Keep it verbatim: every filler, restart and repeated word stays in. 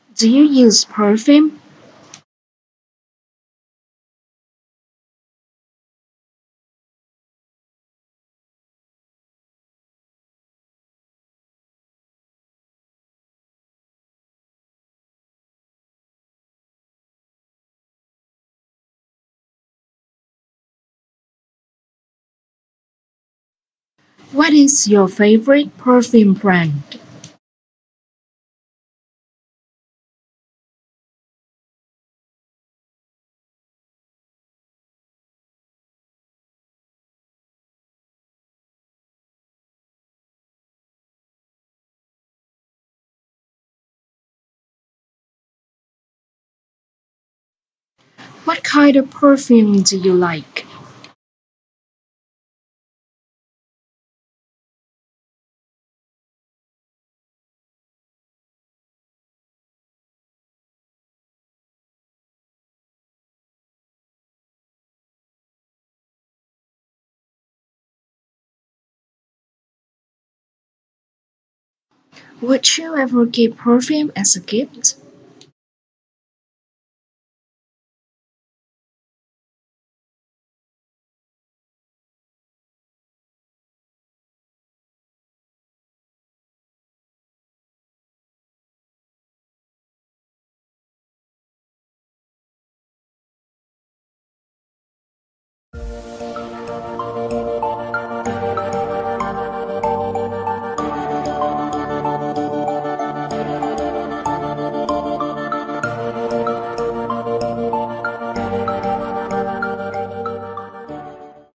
Do you use perfume? What is your favorite perfume brand? What kind of perfume do you like? Would you ever give perfume as a gift?